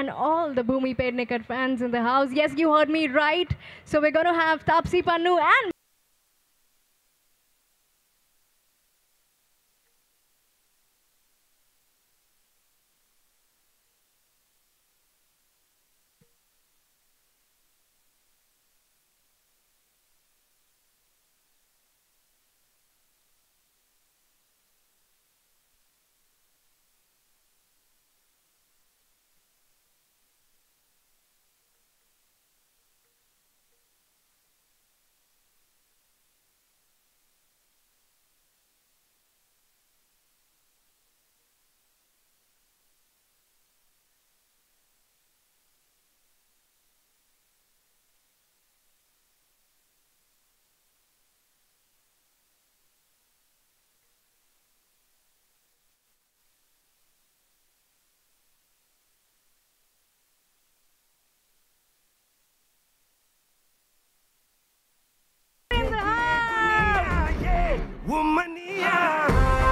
And all the Bhumi Pednekar fans in the house. Yes, you heard me right. So we're going to have Tapsi Pannu and in the house. Womania.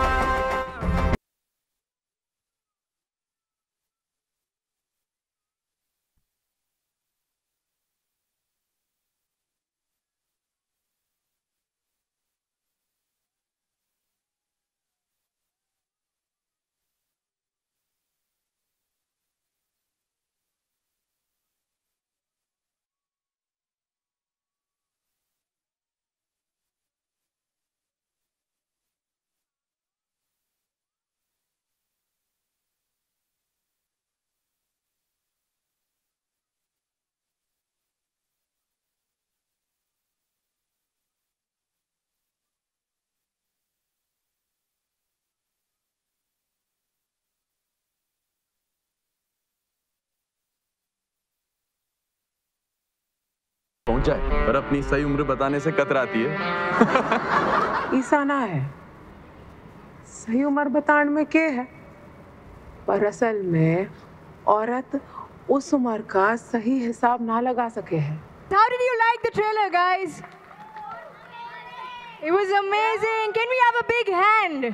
पहुंच जाए पर अपनी सही उम्र बताने से कतराती है। ईसाना है सही उम्र बताने में क्या है, पर असल में औरत उस उम्र का सही हिसाब ना लगा सके है। How did you like the trailer, guys? It was amazing. Can we have a big hand?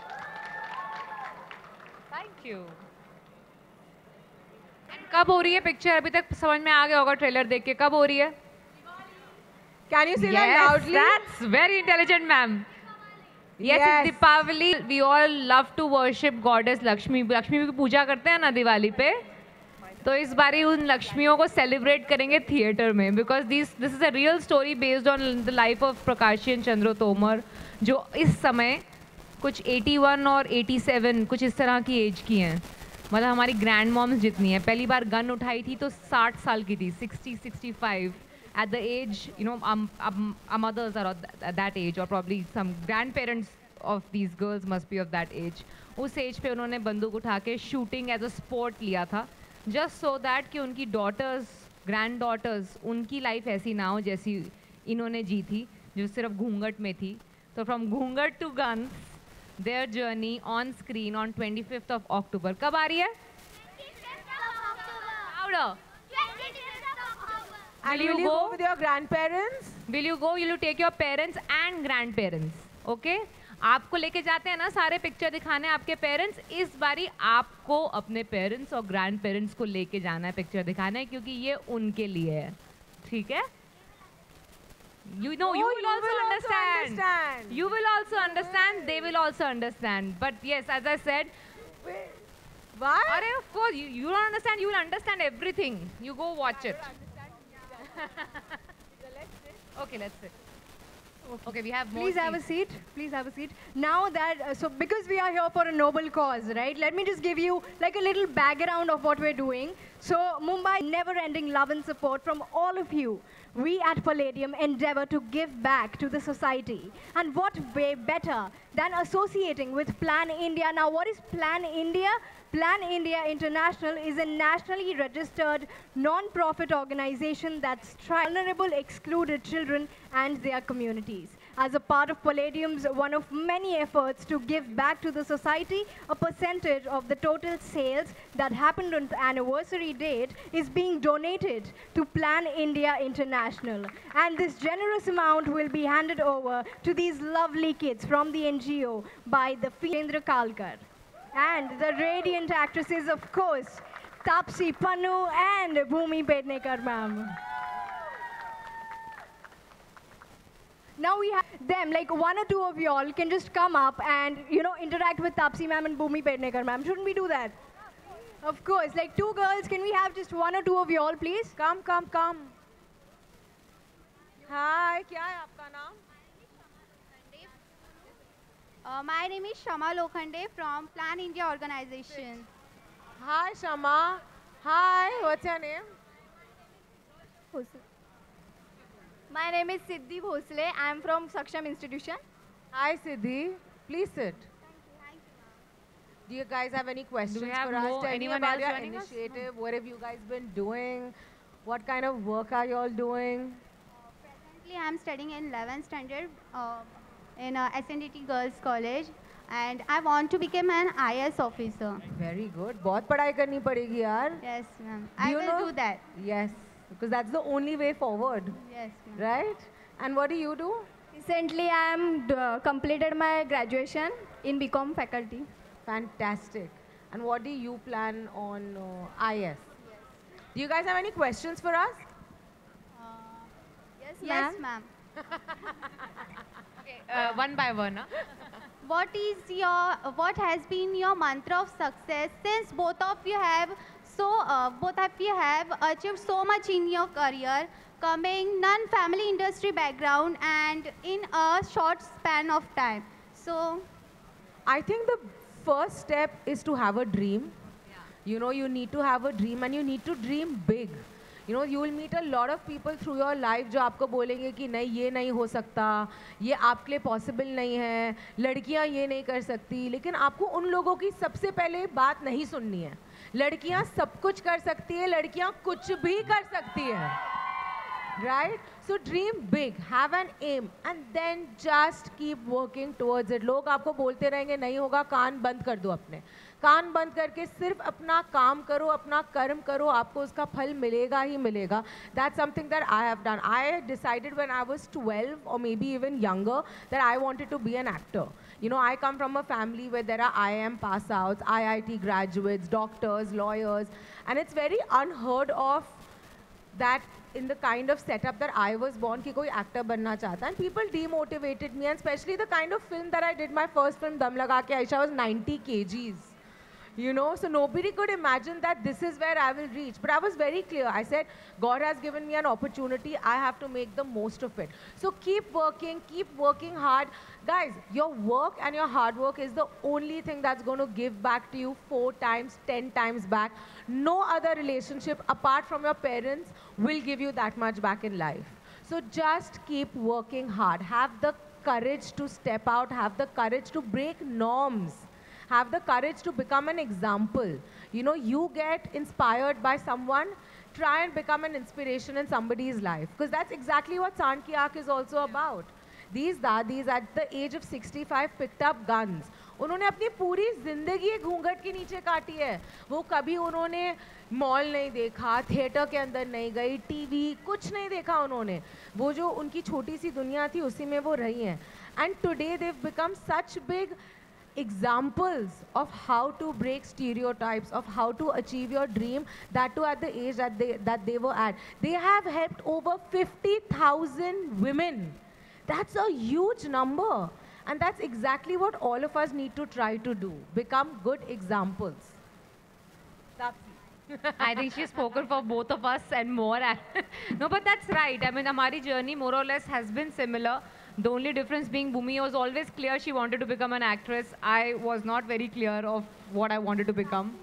Thank you. कब हो रही है पिक्चर? अभी तक समझ में आ गया होगा ट्रेलर देख के। कब हो रही है? Can you say that Yes, loudly? that's very intelligent, ma'am. Yes, it's Deepavali. We all love to worship goddess Lakshmi. Lakshmi की पूजा करते हैं ना दिवाली पे, तो इस बारी उन लक्ष्मियों को सेलिब्रेट करेंगे थिएटर में, because this is a real story based on the life of प्रकाशियन चंद्र तोमर, जो इस समय कुछ 81 और 87 कुछ इस तरह की एज की हैं, मतलब हमारी ग्रैंड मॉम्स जितनी है। पहली बार गन उठाई थी तो 60 साल की थी, 60-65 at the age, you know, our mothers are at that age, or probably some grandparents of these girls must be of that age. उस एज पे उन्होंने बंदूक उठा के शूटिंग एज अ स्पोर्ट लिया था, जस्ट सो दैट कि उनकी डॉटर्स, ग्रैंड डॉटर्स, उनकी लाइफ ऐसी ना हो जैसी इन्होंने जी थी, जो सिर्फ घूंघट में थी। तो फ्रॉम घूंघट to guns, their journey on screen on 25th of October. कब आ रही है? 25th of October. Louder. 25th of October. And will you go with your grandparents? Will you go? Will you take your parents and grandparents? Okay? आपको लेके जाते हैं ना सारे picture दिखाने आपके पेरेंट्स, इस बारी आपको अपने पेरेंट्स और ग्रैंड पेरेंट्स को लेके जाना है पिक्चर दिखाने, क्योंकि ये उनके लिए है, ठीक है? You know, you will also understand. You will also understand. They will also understand. But yes, as I said, Why? Arey, of course, you don't understand. You will understand everything. You go watch it. Okay, let's sit. Okay, we have more Please have a seat. Please have a seat. Now that, so because we are here for a noble cause, right? Let me just give you like a little background of what we're doing. So Mumbai, never-ending love and support from all of you. We at Palladium endeavor to give back to the society. And what way better than associating with Plan India. Now, what is Plan India? Plan India International is a nationally registered non-profit organization that strives vulnerable, excluded children and their communities. As a part of Palladium's one of many efforts to give back to the society, a percentage of the total sales that happened on the anniversary date is being donated to Plan India International. And this generous amount will be handed over to these lovely kids from the NGO by the Chandra Kalkar. And the radiant actresses, of course, Tapsi Pannu and Bhumi Pednekar ma'am. Now we have them, like one or two of y'all can just come up and, interact with Tapsi ma'am and Bhumi Pednekar ma'am. Shouldn't we do that? Of course, like two girls, can we have just one or two of y'all, please? Come. Hi, क्या है आपका नाम? My name is Shama Lokhande from Plan India organization. Hi, Shama. Hi, what's your name? My name is Siddhi Bhosle. I am from Saksham Institution. Hi, Siddhi. Please sit. Do you guys have any questions have for us? Tell me anyone about else your joining us? initiative. What have you guys been doing? What kind of work are you all doing? Presently, I am studying in 11th standard in SNDT Girls College, and I want to become an IS officer. Very good. बहुत पढ़ाई करनी पड़ेगी यार. Yes, ma'am. Do I you will know- do that. Yes, because that's the only way forward, Yes, ma'am. right? And what do you do? Recently, I am completed my graduation in BCom faculty. Fantastic. And what do you plan on IS? Do you guys have any questions for us? Yes, ma'am. One by one. Huh? What has been your mantra of success since both of you have achieved so much in your career, coming non-family industry background and in a short span of time? So, I think the first step is to have a dream. You know, you need to have a dream and you need to dream big. You know, you will meet a lot of people through your life जो आपको बोलेंगे कि नहीं ये नहीं हो सकता, ये आपके लिए पॉसिबल नहीं है, लड़कियां ये नहीं कर सकती, लेकिन आपको उन लोगों की सबसे पहले बात नहीं सुननी है. लड़कियां सब कुछ कर सकती है, लड़कियां कुछ भी कर सकती है. Right? So dream big, have an aim and then just keep working towards it. लोग आपको बोलते रहेंगे नहीं होगा, कान बंद कर दो अपने. कान बंद करके सिर्फ अपना काम करो, अपना कर्म करो, आपको उसका फल मिलेगा ही मिलेगा. That's something that I have done. I decided when I was 12 or maybe even younger that I wanted to be an actor. You know, I come from a family where there are IIM pass outs, IIT graduates, doctors, lawyers, and it's very unheard of that in the kind of setup that I was born कि कोई actor बनना चाहता, and people demotivated me, and especially the kind of film that I did, my first film Dum Laga Ke Aisha was 90 kgs. You know, so nobody could imagine that this is where I will reach. But I was very clear. I said, God has given me an opportunity. I have to make the most of it. So keep working hard. Guys, your work and your hard work is the only thing that's going to give back to you 4 times, 10 times back. No other relationship apart from your parents will give you that much back in life. So just keep working hard. Have the courage to step out. Have the courage to break norms. Have the courage to become an example. You know, you get inspired by someone, try and become an inspiration in somebody's life. Because that's exactly what Sant Ki Aankh is also about. These dadis at the age of 65 picked up guns. उन्होंने अपनी पूरी जिंदगी घूंघट के नीचे काटी है. वो कभी उन्होंने मॉल नहीं देखा, थिएटर के अंदर नहीं गई, टीवी कुछ नहीं देखा उन्होंने. वो जो उनकी छोटी सी दुनिया थी उसी में वो रही हैं. And today they've become such big examples of how to break stereotypes, of how to achieve your dream, that too at the age that they were at. They have helped over 50,000 women. That's a huge number. And that's exactly what all of us need to try to do. Become good examples. I think she's spoken for both of us and more. No, but that's right. I mean, our journey more or less has been similar. The only difference being Bhumi was always clear she wanted to become an actress. I was not very clear of what I wanted to become.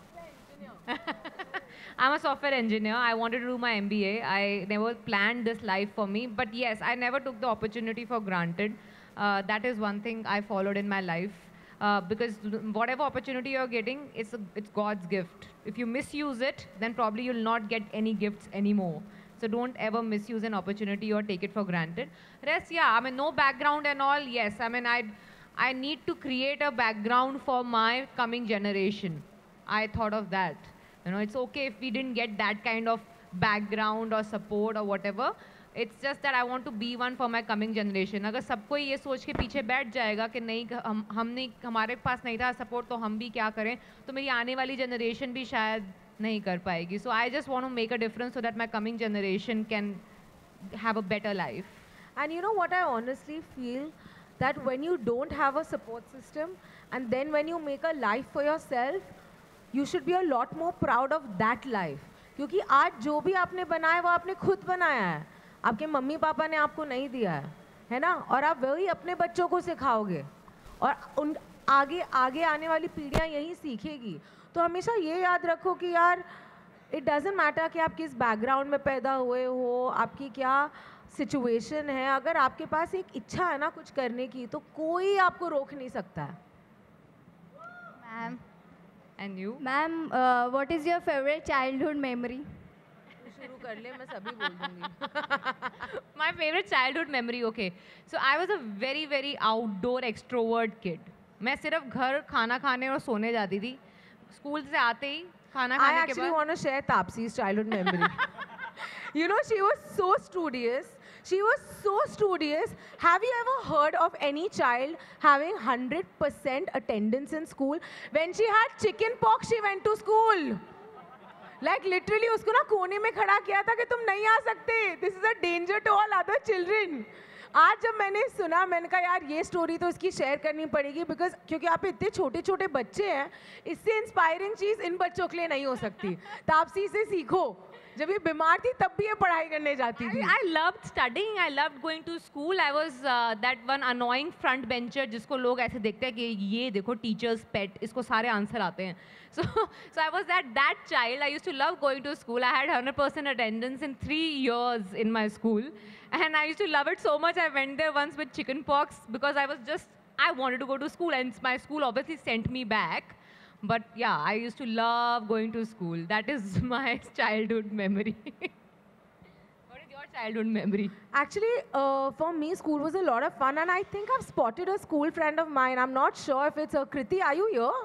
I'm a software engineer. I wanted to do my MBA. I never planned this life for me. But yes, I never took the opportunity for granted. That is one thing I followed in my life. Because whatever opportunity you're getting, it's God's gift. If you misuse it, then probably you'll not get any gifts anymore. So don't ever misuse an opportunity or take it for granted. Rest, yeah, I mean, no background and all, yes. I mean, I need to create a background for my coming generation. I thought of that. You know, it's okay if we didn't get that kind of background or support or whatever. It's just that I want to be one for my coming generation. अगर सबको ये सोच के पीछे बैठ जाएगा कि नहीं हम नहीं हमारे पास नहीं था सपोर्ट तो हम भी क्या करें तो मेरी आने वाली जनरेशन भी शायद नहीं कर पाएगी. So I just want to make a difference so that my coming generation can have a better life. And you know what I honestly feel? That when you don't have a support system and then when you make a life for yourself, you should be a lot more proud of that life. क्योंकि आज जो भी आपने बनाया वो आपने खुद बनाया है. आपके मम्मी पापा ने आपको नहीं दिया है ना? और आप वही अपने बच्चों को सिखाओगे और उन आगे आने वाली पीढ़ियाँ यही सीखेगी. तो हमेशा ये याद रखो कि यार इट डजेंट मैटर कि आप किस बैकग्राउंड में पैदा हुए हो, आपकी क्या सिचुएशन है. अगर आपके पास एक इच्छा है ना कुछ करने की तो कोई आपको रोक नहीं सकता है. Ma'am. And you? Ma'am, what is your favorite childhood memory? शुरू कर ले, मैं सभी बोल दूंगी. My favorite childhood memory, okay. So I was a very, very outdoor extrovert kid. मैं सिर्फ घर खाना खाने और सोने जाती थी. स्कूल से आते ही खाना I खाने के actually बाद. want to share Tapsi's childhood memory. You know, she was so studious. She was so studious. Have you ever heard of any child having 100% attendance in school? When she had chicken pox, she went to school. Like literally, उसको ना कोने में खड़ा किया था कि तुम नहीं आ सकते. This is a danger to all other children. आज जब मैंने सुना मैंने कहा यार ये स्टोरी तो इसकी शेयर करनी पड़ेगी बिकॉज क्योंकि आप इतने छोटे छोटे बच्चे हैं, इससे इंस्पायरिंग चीज़ इन बच्चों के लिए नहीं हो सकती. तापसी से सीखो. जब ये बीमार थी तब भी ये पढ़ाई करने जाती थी. I loved studying. I loved going to school. I was that one annoying front bencher जिसको लोग ऐसे देखते हैं कि ये देखो teacher's pet, इसको सारे आंसर आते हैं. So I was that child. I used to love going to school. I had 100% attendance in 3 years in my school, and I used to love it so much. I went there once with chicken pox because I wanted to go to school, and my school obviously sent me back. But yeah, I used to love going to school. That is my childhood memory. What is your childhood memory? Actually, for me, school was a lot of fun, and I think I've spotted a school friend of mine. I'm not sure if it's Kriti. Are you here?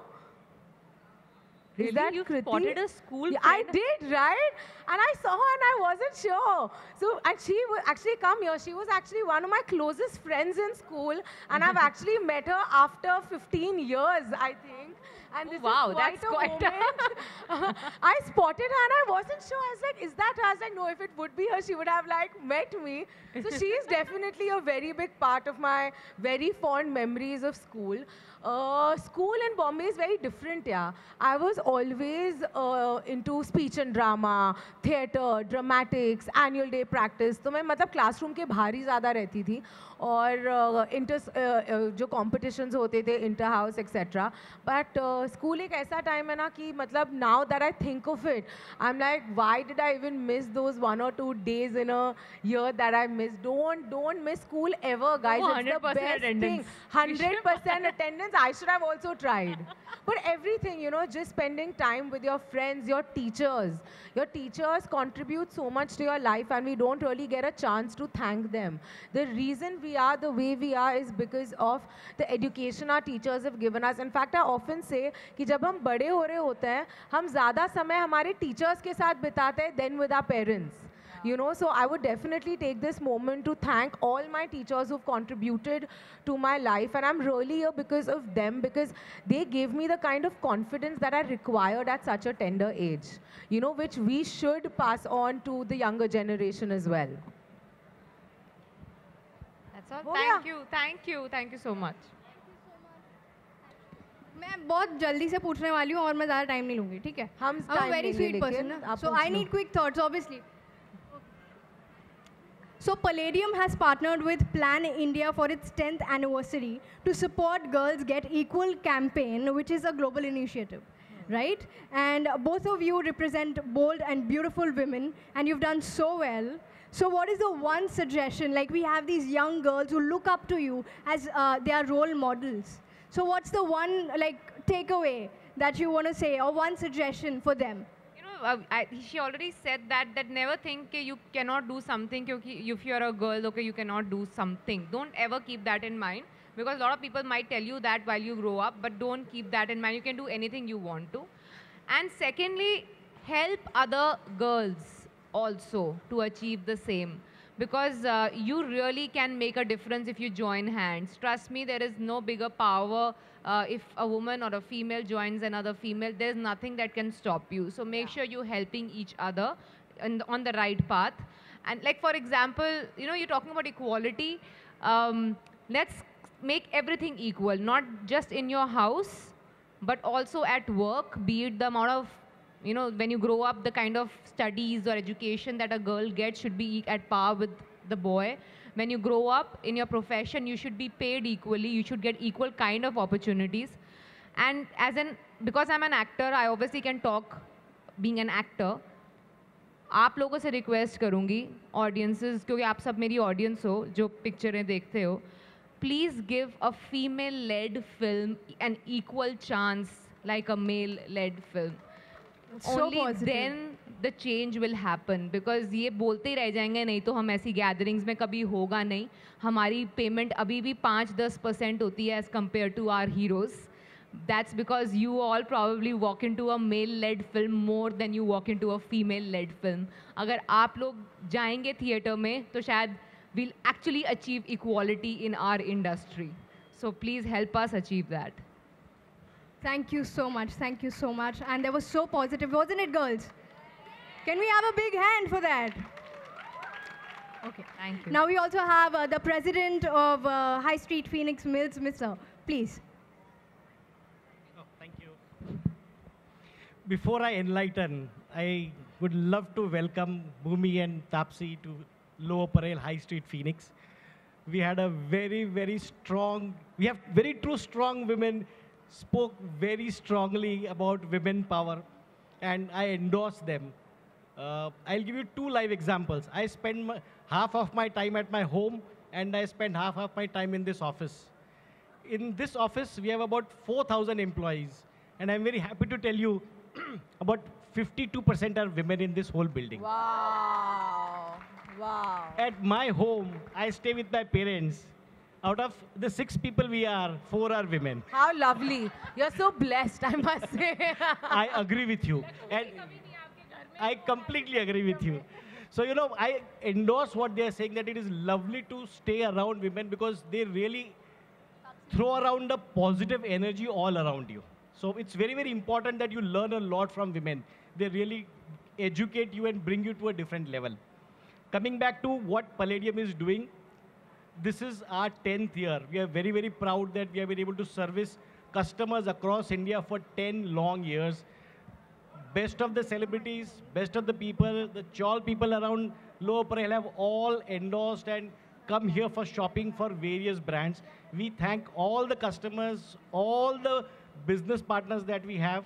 Really? Is that You Kriti? spotted a school Yeah, I friend? did, right? And I saw her and I wasn't sure. So, and she would actually come here. She was actually one of my closest friends in school, and I've actually met her after 15 years, I think. And this wow, is that's quite quite a moment. I spotted her and I wasn't sure. I was like, is that her? I was like, no, if it would be her, she would have like met me. So she is definitely a very big part of my very fond memories of school. School in Bombay is very different, yeah. I was always into speech and drama, theatre, dramatics, annual day practice. तो मैं मतलब classroom के बाहर ही ज़्यादा रहती थी और जो competitions होते थे inter house etc. But school एक ऐसा time है ना कि मतलब now that I think of it, I'm like, why did I even miss those 1 or 2 days in a year that I missed? Don't miss school ever, guys. Oh, It's the 100% best attendance. thing. 100% attendance. I should have also tried. But everything, you know, just spending time with your friends, your teachers. Your teachers contribute so much to your life and we don't really get a chance to thank them. The reason we are the way we are is because of the education our teachers have given us. In fact, I often say कि जब हम बड़े हो रहे होते हैं, हम ज़्यादा समय हमारे teachers के साथ बिताते हैं than with our parents. You know, so I would definitely take this moment to thank all my teachers who've contributed to my life, and I'm really here because of them, because they gave me the kind of confidence that I required at such a tender age, you know, which we should pass on to the younger generation as well. That's all. हो गया? Thank you so much. मैं बहुत जल्दी से पूछने वाली हूँ और मैं ज़्यादा टाइम नहीं लूँगी, ठीक है? हम I'm a time very लेंगे, sweet person लेकिन ना, आप so पूछ I low. need quick thoughts, obviously. So Palladium has partnered with Plan India for its 10th anniversary to support Girls Get Equal campaign, which is a global initiative, right? And both of you represent bold and beautiful women, and you've done so well. So what is the one suggestion? Like, we have these young girls who look up to you as their role models. So what's the one, like, takeaway that you want to say, or one suggestion for them? She already said that never think that you cannot do something if you're a girl, okay, you cannot do something. Don't ever keep that in mind, because a lot of people might tell you that while you grow up, but don't keep that in mind. You can do anything you want to. And secondly, help other girls also to achieve the same. because you really can make a difference if you join hands. Trust me, there is no bigger power if a woman or a female joins another female. There's nothing that can stop you. So make sure you're helping each other on the right path. And like, for example, you know, you're talking about equality. Let's make everything equal, not just in your house, but also at work, be it the amount of, you know, when you grow up, the kind of studies or education that a girl gets should be at par with the boy. When you grow up in your profession, you should be paid equally. You should get equal kind of opportunities. And because I'm an actor, I obviously can talk being an actor. आप लोगों से request करूँगी audiences, क्योंकि आप सब मेरी audience हो जो पिक्चरें देखते हो, please give a female led film an equal chance like a male led film. Only then the change will happen, because ये बोलते ही रह जाएंगे, नहीं तो हम ऐसी गैदरिंग्स में कभी होगा नहीं. हमारी पेमेंट अभी भी 5-10% होती है as compared to our heroes. That's because you all probably walk into a male-led film more than you walk into a female-led film. अगर आप लोग जाएंगे थिएटर में तो शायद we'll actually achieve equality in our industry. So please help us achieve that. Thank you so much. Thank you so much. And that was so positive, wasn't it, girls? Can we have a big hand for that? Okay. Thank you. Now we also have the president of High Street Phoenix Mills, Mr. Please. Oh, thank you. Before I enlighten, I would love to welcome Bhumi and Tapsi to Lower Parel High Street Phoenix. We had a very, very strong, we have very true strong women, spoke very strongly about women power, and I endorse them. I'll give you 2 live examples. I spend half of my time at my home, and I spend half of my time in this office. In this office, we have about 4,000 employees, and I'm very happy to tell you about 52% are women in this whole building. Wow. Wow. At my home, I stay with my parents. Out of the 6 people we are, 4 are women. How lovely. You're so blessed, I must say. I agree with you. And I completely agree with you. So, you know, I endorse what they are saying, that it is lovely to stay around women because they really throw around a positive energy all around you. So it's very, very important that you learn a lot from women. They really educate you and bring you to a different level. Coming back to what Palladium is doing, this is our 10th year. We are very, very proud that we have been able to service customers across India for 10 long years. Best of the celebrities, best of the people, the chawl people around Lower Parel have all endorsed and come here for shopping for various brands. We thank all the customers, all the business partners that we have.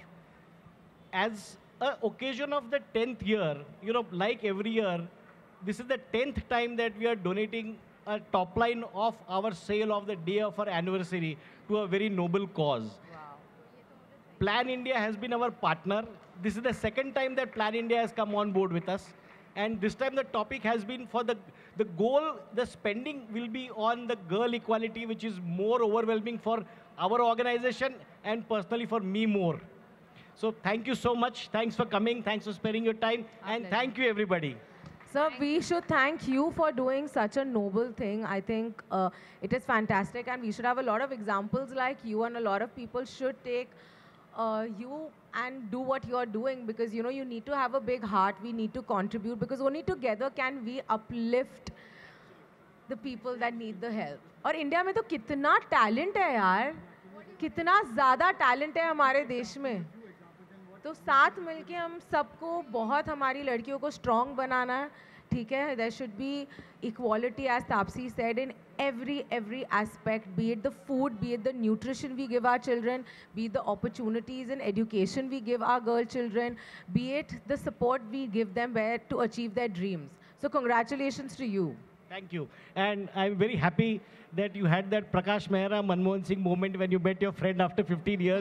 As an occasion of the 10th year, you know, like every year, this is the 10th time that we are donating a top line of our sale of the day of our anniversary to a very noble cause. Wow. Plan India has been our partner. This is the 2nd time that Plan India has come on board with us. And this time the topic has been for the goal, the spending will be on the girl equality, which is more overwhelming for our organization and personally for me more. So thank you so much. Thanks for coming. Thanks for sparing your time. And thank you, everybody. Sir, we should thank you for doing such a noble thing. I think it is fantastic, and we should have a lot of examples like you, and a lot of people should take you and do what you're doing, because you know you need to have a big heart. We need to contribute, because only together can we uplift the people that need the help. और India में तो कितना talent है यार, कितना ज़्यादा talent है हमारे देश में. तो साथ मिलके हम सबको बहुत हमारी लड़कियों को स्ट्रॉन्ग बनाना है, ठीक है. There should be equality, as Taapsee said, in every aspect, be it the food, be it the nutrition we give our children, be it the opportunities and education we give our girl children, be it the support we give them where to achieve their dreams. So congratulations to you. Thank you. And I'm very happy that you had that Prakash Mehra, Manmohan Singh moment when you met your friend after 15 years.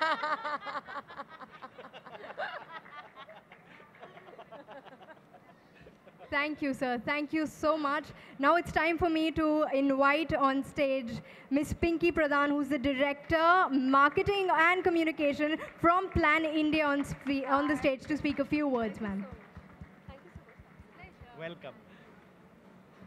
Thank you, sir. Thank you so much. Now it's time for me to invite on stage Miss Pinky Pradhan, who's the Director, Marketing and Communication from Plan India on the stage to speak a few words, ma'am. Welcome.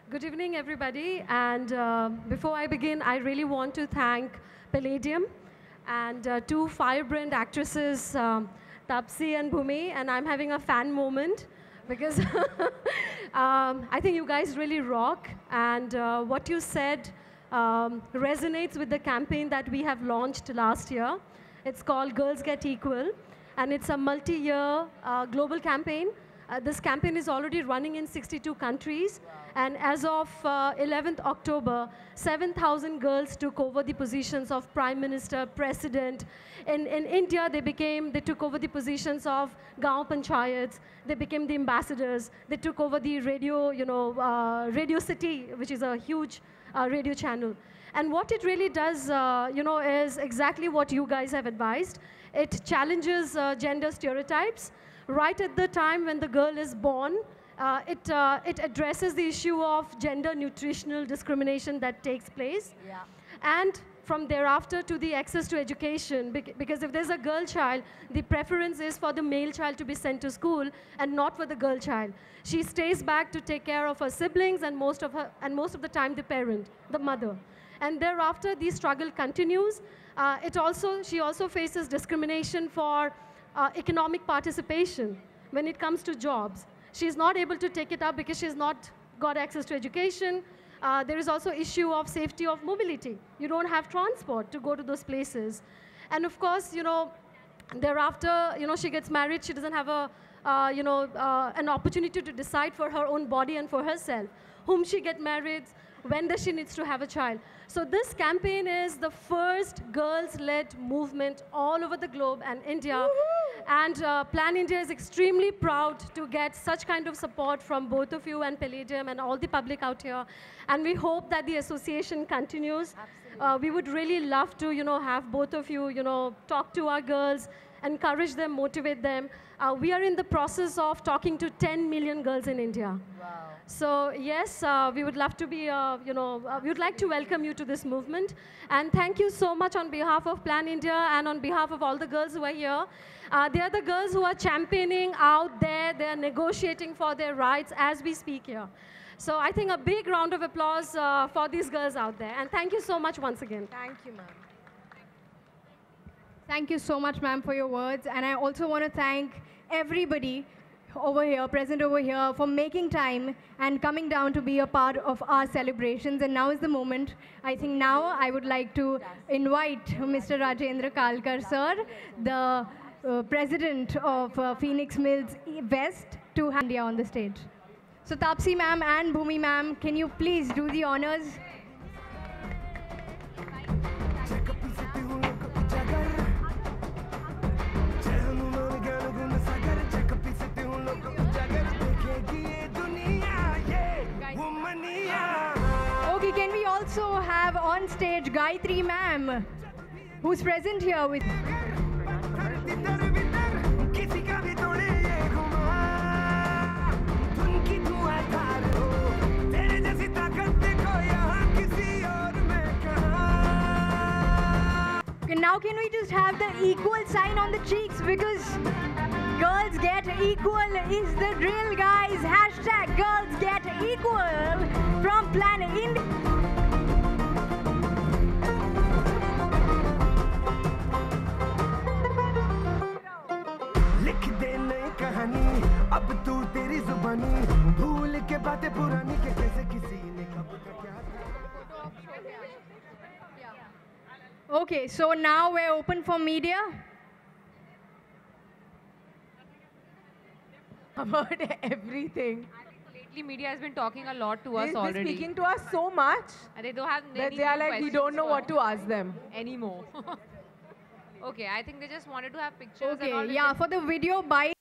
Good evening, everybody. And before I begin, I really want to thank Palladium and two firebrand actresses, Taapsee and Bhumi. And I'm having a fan moment because I think you guys really rock. And what you said resonates with the campaign that we have launched last year. It's called Girls Get Equal. And it's a multi-year global campaign. This campaign is already running in 62 countries. Wow. And as of 11th October, 7,000 girls took over the positions of Prime Minister, President. In India, they took over the positions of Gaon Panchayats. They became the ambassadors. They took over the radio, Radio City, which is a huge radio channel. And what it really does, is exactly what you guys have advised. It challenges gender stereotypes. Right at the time when the girl is born, it addresses the issue of gender nutritional discrimination that takes place. Yeah. And from thereafter to the access to education, because if there's a girl child, the preference is for the male child to be sent to school and not for the girl child. She stays back to take care of her siblings and most of the time the parent, the mother. And thereafter, the struggle continues. She also faces discrimination for economic participation when it comes to jobs. She's not able to take it up because she's not got access to education. There is also issue of safety of mobility. You don't have transport to go to those places. And of course, thereafter, she gets married. She doesn't have an opportunity to decide for her own body and for herself. Whom she get married, when does she needs to have a child. So this campaign is the first girls-led movement all over the globe and India. And Plan India is extremely proud to get such kind of support from both of you and Palladium and all the public out here. And we hope that the association continues. We would really love to, have both of you, talk to our girls, encourage them, motivate them. We are in the process of talking to 10 million girls in India. Wow. So yes, we would love to be, we would like to welcome you to this movement. And thank you so much on behalf of Plan India and on behalf of all the girls who are here. They are the girls who are championing out there. They are negotiating for their rights as we speak here. So I think a big round of applause for these girls out there. And thank you so much once again. Thank you, ma'am. Thank you so much, ma'am, for your words. And I also want to thank everybody over here, present over here, for making time and coming down to be a part of our celebrations. And now is the moment. I think now I would like to invite Mr. Rajendra Kalkar, sir, the president of Phoenix Mills West, to hand India on the stage. So Taapsee ma'am and Bhumi ma'am, can you please do the honors? Okay, can we also have on stage Gayatri ma'am, who's present here with Okay, now can we just have the equal sign on the cheeks, because girls get equal is the drill, guys. Hashtag girls get equal from Plan India. लिख दे नई कहानी अब तू तेरी जुबानी भूल के बातें पुरानी के कैसे किसी ने कब क्या Okay, so now we're open for media. About everything. Lately, media has been talking a lot to us already. They're speaking to us so much they don't have that they are like, we don't know what to ask them anymore. Okay, I think they just wanted to have pictures. Okay, and all. yeah, for the video by